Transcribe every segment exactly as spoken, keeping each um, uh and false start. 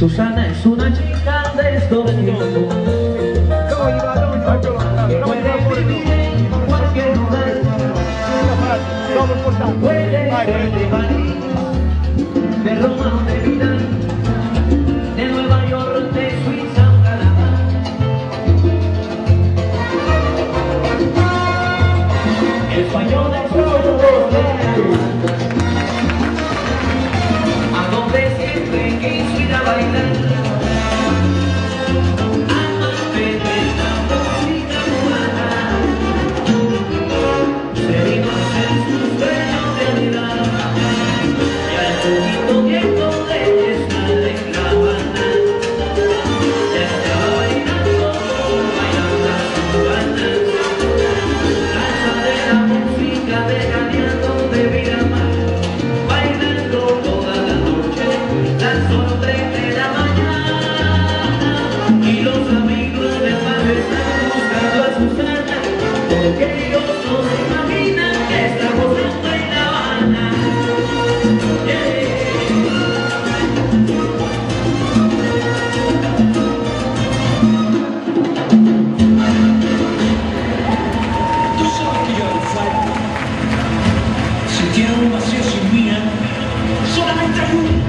Susana es una chica de estos tiempos que puede vivir en cualquier lugar. Puede ser de París, de Roma o de Milán, de Nueva York, de Suiza o Canadá. Español es todo a donde siempre quiso ir a bailar. Porque ellos no se imaginan que estamos juntos en La Habana. Yeah. Tú sabes que yo hago falta. Si tienes un vacío sin mía, solamente hay uno.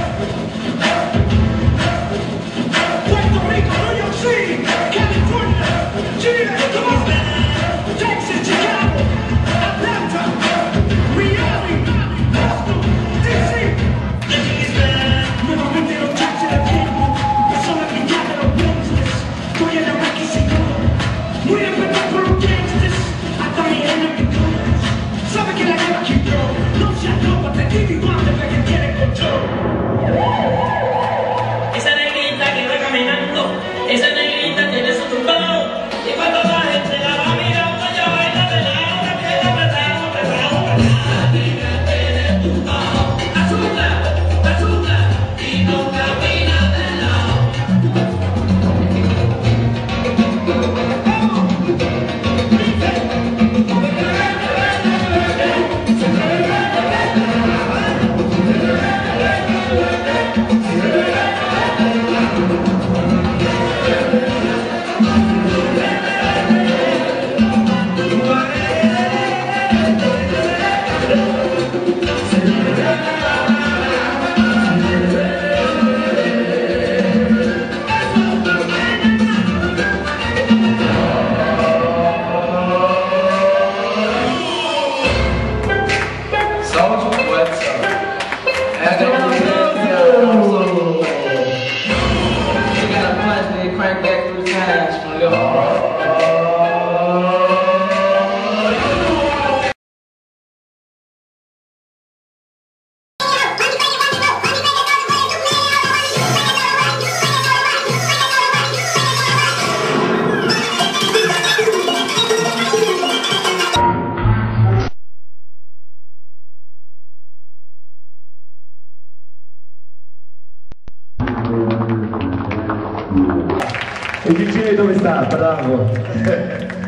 Puerto Rico, New York City, California, Chile, Texas, Chicago, Atlanta, Miami, Boston, D C. Nuevamente los taxis del tiempo, que son la mitad de los gangsters. Estoy en la México, muy respetado por los gangsters, hasta mi enemigo. Sabe que la guerra quitó, no se atropa, te digo igual de que tiene control. Esa negrita que va caminando, esa negrita tiene su tumbao, y cuando la gente la va mirando, ella baila de lado, la queda apretado, apretado, apretado. La negra tiene tumbao, azula, azula, y no camina de lado. Crank back through the times from little E il D J dove sta? Bravo!